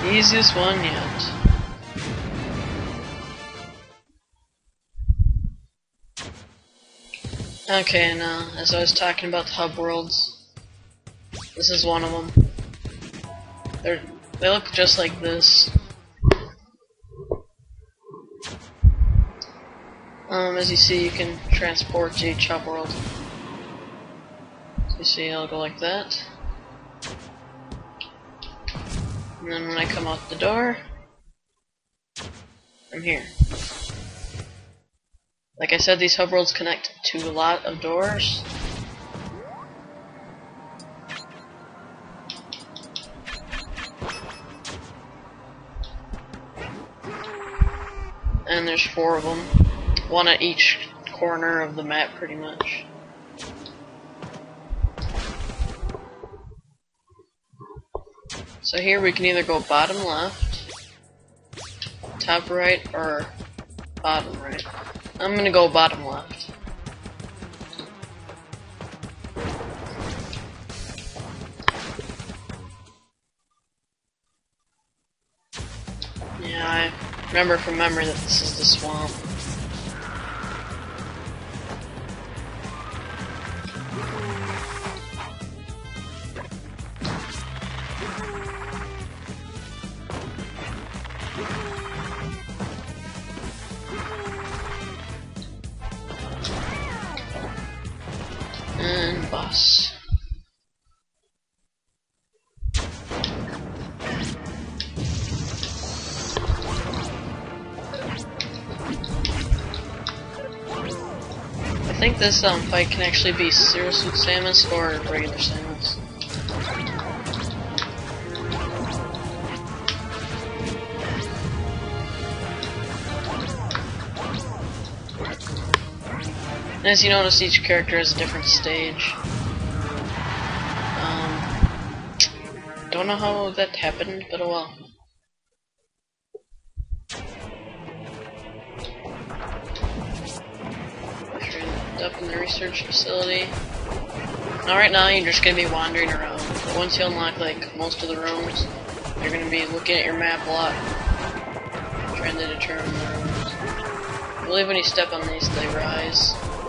Easiest one yet. Okay, now, as I was talking about the hub worlds, this is one of them. They look just like this. As you see, you can transport to each hub world. So you see, it'll go like that. And then when I come out the door, I'm here. Like I said, these hub worlds connect to a lot of doors. And there's 4 of them. One at each corner of the map, pretty much. So here we can either go bottom left, top right, or bottom right. I'm gonna go bottom left. Yeah, I remember from memory that this is the swamp. And boss. I think this fight can actually be Zero Suit Samus or regular Samus. And as you notice, each character has a different stage. Don't know how that happened, but oh well. Up in the research facility. Now right now you're just gonna be wandering around. But once you unlock like most of the rooms, you're gonna be looking at your map a lot, trying to determine the rooms. I believe when you step on these, they rise.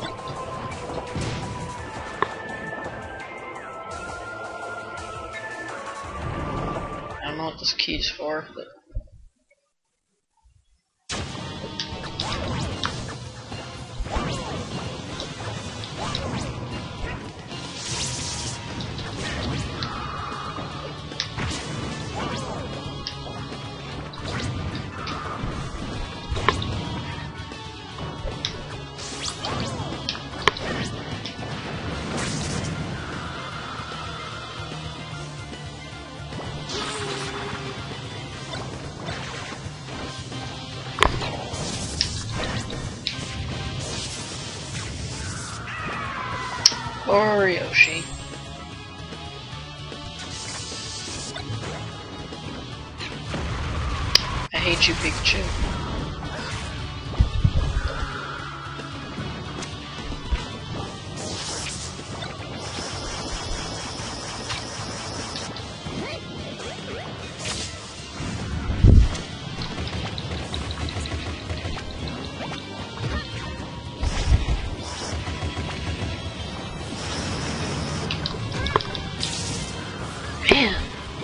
I don't know what this key's for, but or Yoshi. I hate you, Pikachu. Man.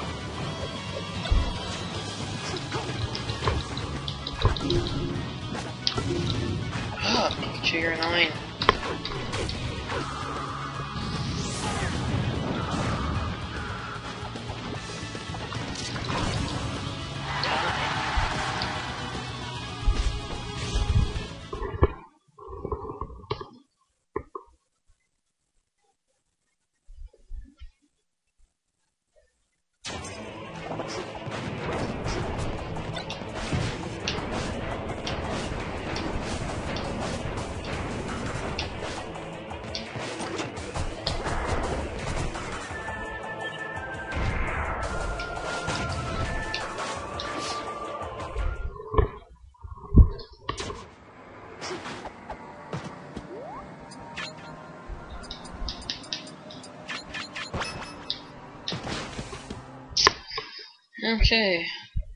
Oh, Pikachu, you're annoying. Okay.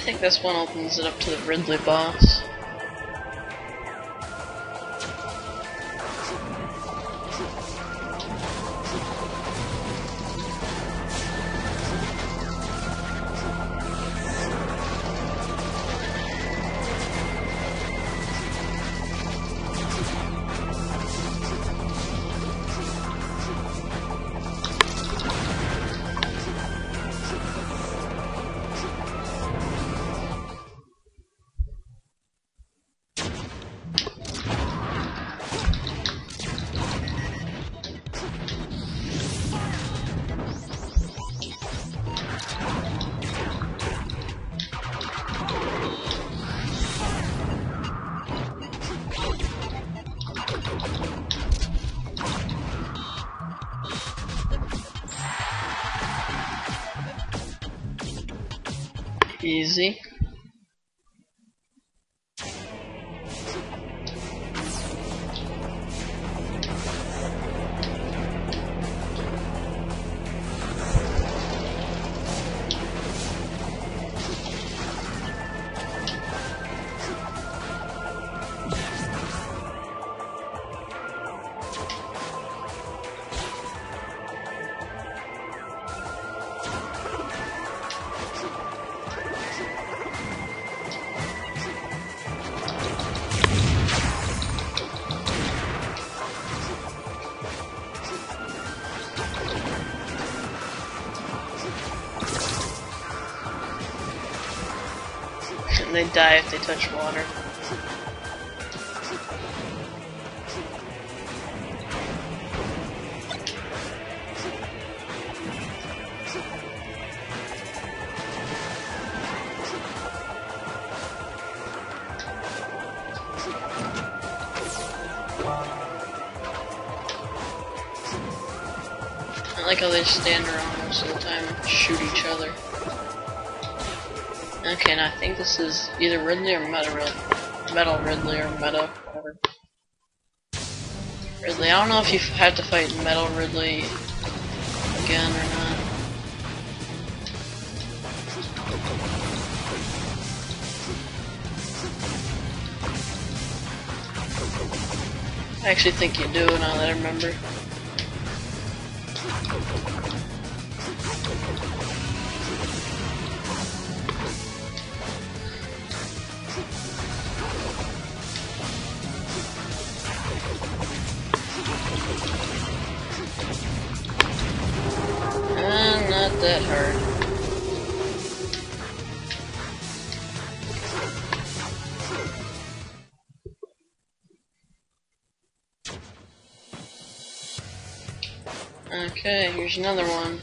think this one opens it up to the Ridley boss. Easy. And they die if they touch water. I like how they stand around most of the time and shoot each other. Okay, now I think this is either Ridley or Metal Ridley or Meta, whatever. Ridley, I don't know if you have to fight Metal Ridley again or not. I actually think you do, now that I remember. Not that hard. Okay, here's another one.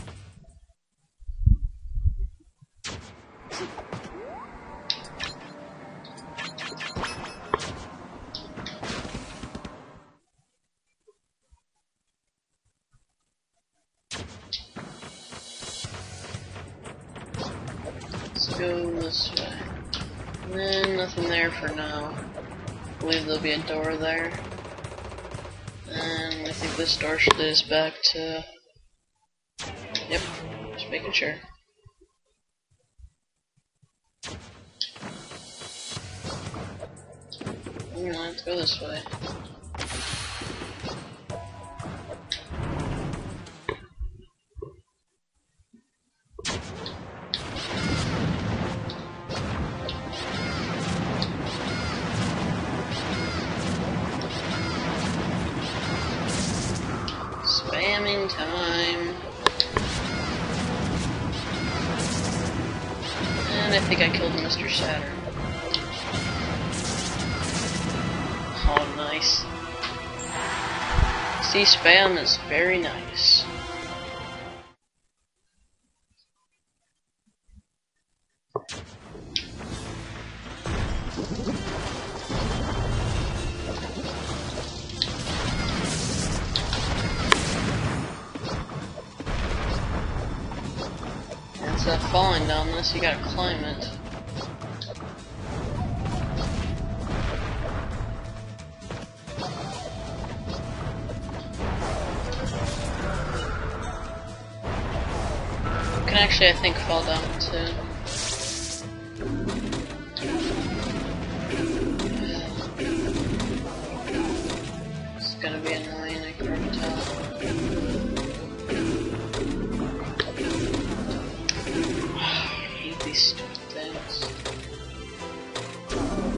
Let's go this way. And nothing there for now. I believe there'll be a door there. And I think this door should lead us back to... Yep, just making sure. Let's go this way. Spamming time. And I think I killed Mr. Saturn. Oh, nice. See, spam is very nice. Instead of falling down this, you gotta climb it. You can actually, I think, fall down too.